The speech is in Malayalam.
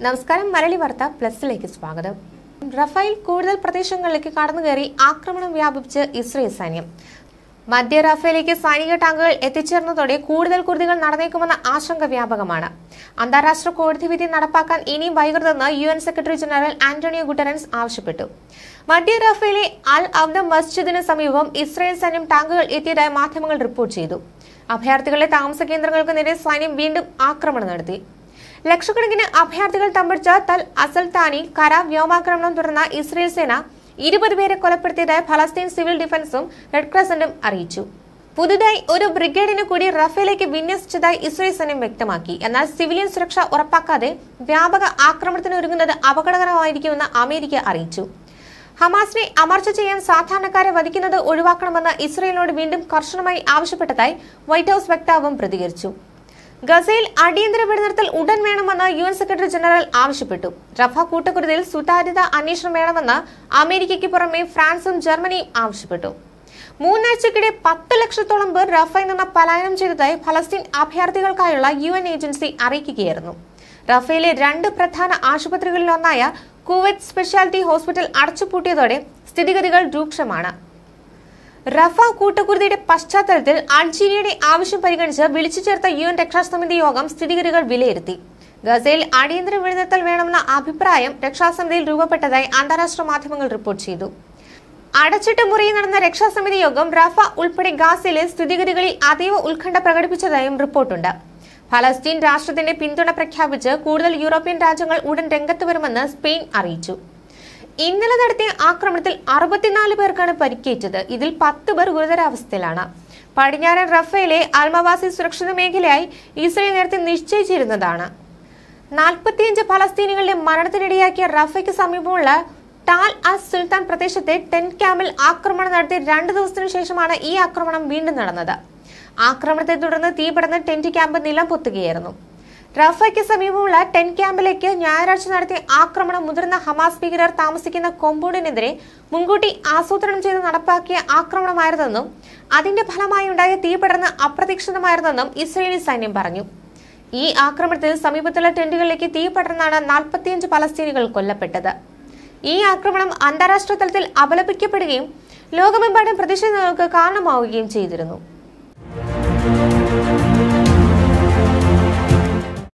നമസ്കാരം. മലയാളി വാർത്ത പ്ലസിലേക്ക് സ്വാഗതം. റഫേൽ കൂടുതൽ പ്രദേശങ്ങളിലേക്ക് കടന്നുകയറി ആക്രമണം വ്യാപിപ്പിച്ച് ഇസ്രായേൽ സൈന്യം. മധ്യ റഫേലിലേക്ക് സൈനിക ടാങ്കുകൾ എത്തിച്ചേർന്നതോടെ കൂടുതൽ കുരുതികൾ നടന്നേക്കുമെന്ന ആശങ്ക വ്യാപകമാണ്. അന്താരാഷ്ട്ര കോടതി വിധി നടപ്പാക്കാൻ ഇനിയും വൈകരുതെന്ന് UN secretary general Antonio Guterres ആവശ്യപ്പെട്ടു. മധ്യ റഫേലിലെ അൽ അവദ മസ്ജിദിന് സമീപം ഇസ്രായേൽ സൈന്യം ടാങ്കുകൾ എത്തിയതായി മാധ്യമങ്ങൾ റിപ്പോർട്ട് ചെയ്തു. അഭയാർത്ഥികളുടെ താമസ കേന്ദ്രങ്ങൾക്ക് നേരെ സൈന്യം വീണ്ടും ആക്രമണം നടത്തി. ലക്ഷക്കണക്കിന് അഭയാർത്ഥികൾ തമ്പടിച്ച തൽ അസൽത്താനി കര വ്യോമാക്രമണം തുടർന്ന ഇസ്രായേൽ സേന 20 പേരെ കൊലപ്പെടുത്തിയതായി ഫലസ്തീൻ സിവിൽ ഡിഫൻസും റെഡ് ക്രസന്റും അറിയിച്ചു. പുതുതായി ഒരു ബ്രിഗേഡിന് കൂടി റഫേലേക്ക് വിന്യസിച്ചതായി ഇസ്രായേൽ സൈന്യം വ്യക്തമാക്കി. എന്നാൽ സിവിലിയൻ സുരക്ഷ ഉറപ്പാക്കാതെ വ്യാപക ആക്രമണത്തിന് ഒരുങ്ങുന്നത് അപകടകരമായിരിക്കുമെന്ന് അമേരിക്ക അറിയിച്ചു. ഹമാസിനെ അമർച്ച ചെയ്യാൻ സാധാരണക്കാരെ വധിക്കുന്നത് ഒഴിവാക്കണമെന്ന് ഇസ്രായേലിനോട് വീണ്ടും കർശനമായി ആവശ്യപ്പെട്ടതായി വൈറ്റ് ഹൌസ് വക്താവും പ്രതികരിച്ചു. ഗസയിൽ അടിയന്തര വെടിനിർത്തൽ ഉടൻ വേണമെന്ന് UN സെക്രട്ടറി ജനറൽ ആവശ്യപ്പെട്ടു. റഫ കൂട്ടക്കുരുതിയിൽ സുതാര്യത അന്വേഷണം വേണമെന്ന് അമേരിക്കയ്ക്ക് പുറമെ ഫ്രാൻസും ജർമ്മനിയും ആവശ്യപ്പെട്ടു. 3 ആഴ്ചക്കിടെ 10 ലക്ഷത്തോളം പേർ റഫയിൽ നിന്ന് പലായനം ചെയ്തതായി ഫലസ്തീൻ അഭയാർത്ഥികൾക്കായുള്ള UN ഏജൻസി അറിയിക്കുകയായിരുന്നു. റഫയിലെ 2 പ്രധാന ആശുപത്രികളിലൊന്നായ കുവൈറ്റ് സ്പെഷ്യാലിറ്റി ഹോസ്പിറ്റൽ അടച്ചുപൂട്ടിയതോടെ സ്ഥിതിഗതികൾ രൂക്ഷമാണ്. റഫ കൂട്ടക്കുരുതിയുടെ പശ്ചാത്തലത്തിൽ അൾജീരിയയുടെ ആവശ്യം പരിഗണിച്ച് വിളിച്ചു ചേർത്ത UN രക്ഷാസമിതി യോഗം സ്ഥിതിഗതികൾ വിലയിരുത്തി. ഗസയിൽ അടിയന്തര വെടിനിർത്തൽ വേണമെന്ന അഭിപ്രായം രക്ഷാസമിതിയിൽ രൂപപ്പെട്ടതായി അന്താരാഷ്ട്ര മാധ്യമങ്ങൾ റിപ്പോർട്ട് ചെയ്തു. അടച്ചിട്ട മുറിയിൽ നടന്ന രക്ഷാസമിതി യോഗം റഫ ഉൾപ്പെടെ ഗാസയിലെ സ്ഥിതിഗതികളിൽ അതീവ ഉത്കണ്ഠ പ്രകടിപ്പിച്ചതായും റിപ്പോർട്ടുണ്ട്. ഫലസ്തീൻ രാഷ്ട്രത്തിന്റെ പിന്തുണ പ്രഖ്യാപിച്ച് കൂടുതൽ യൂറോപ്യൻ രാജ്യങ്ങൾ ഉടൻ രംഗത്ത് വരുമെന്ന് സ്പെയിൻ അറിയിച്ചു. ഇന്നലെ നടത്തിയ ആക്രമണത്തിൽ 64 പേർക്കാണ് പരിക്കേറ്റത്. ഇതിൽ 10 പേർ ഗുരുതരാവസ്ഥയിലാണ്. പടിഞ്ഞാറൻ റഫയിലെ അൽമവാസി സുരക്ഷിത മേഖലയായി ഇസ്രായേൽ നേരത്തെ നിശ്ചയിച്ചിരുന്നതാണ്. 45 ഫലസ്തീനികളുടെ മരണത്തിനിടയാക്കിയ റഫയ്ക്ക് സമീപമുള്ള ടാൽ അസ് സുൽത്താൻ പ്രദേശത്തെ ടെന്റ് ക്യാമ്പിൽ ആക്രമണം നടത്തി 2 ദിവസത്തിനു ശേഷമാണ് ഈ ആക്രമണം വീണ്ടും നടന്നത്. ആക്രമണത്തെ തുടർന്ന് തീപടർന്ന് ടെന്റ് ക്യാമ്പ് നിലം പൊത്തുകയായിരുന്നു. റഫയ്ക്ക് സമീപമുള്ള ടെന്റ് ക്യാമ്പിലേക്ക് ഞായറാഴ്ച നടത്തിയ ആക്രമണം മുതിർന്ന ഹമാസ് ഭീകരർ താമസിക്കുന്ന കോമ്പൗണ്ടിനെതിരെ മുൻകൂട്ടി ആസൂത്രണം ചെയ്ത് നടപ്പാക്കിയ ആക്രമണമായിരുന്നെന്നും അതിന്റെ ഫലമായി ഉണ്ടായ തീപടർന്ന് അപ്രതീക്ഷിതമായിരുന്നെന്നും ഇസ്രായേലി സൈന്യം പറഞ്ഞു. ഈ ആക്രമണത്തിൽ സമീപത്തുള്ള ടെന്റുകളിലേക്ക് തീ പടർന്നാണ് 45 ഫലസ്തീനികൾ കൊല്ലപ്പെട്ടത്. ഈ ആക്രമണം അന്താരാഷ്ട്ര തലത്തിൽ അപലപിക്കപ്പെടുകയും ലോകമെമ്പാടും പ്രതിഷേധങ്ങൾക്ക് കാരണമാവുകയും ചെയ്തിരുന്നു.